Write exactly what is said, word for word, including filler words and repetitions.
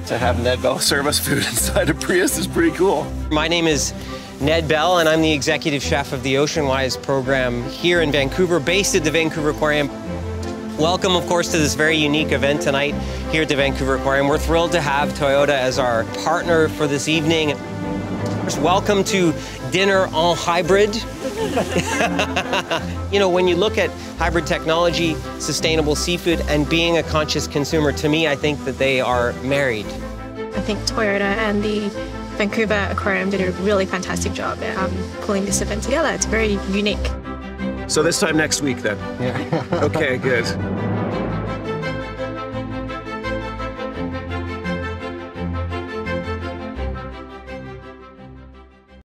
to have Ned Bell serve us food inside a Prius is pretty cool. My name is Ned Bell, and I'm the executive chef of the OceanWise program here in Vancouver, based at the Vancouver Aquarium. Welcome, of course, to this very unique event tonight here at the Vancouver Aquarium. We're thrilled to have Toyota as our partner for this evening. Welcome to Dinner en Hybrid. You know, when you look at hybrid technology, sustainable seafood, and being a conscious consumer, to me, I think that they are married. I think Toyota and the Vancouver Aquarium did a really fantastic job at um, pulling this event together. It's very unique. So this time next week then? Yeah. Okay, good.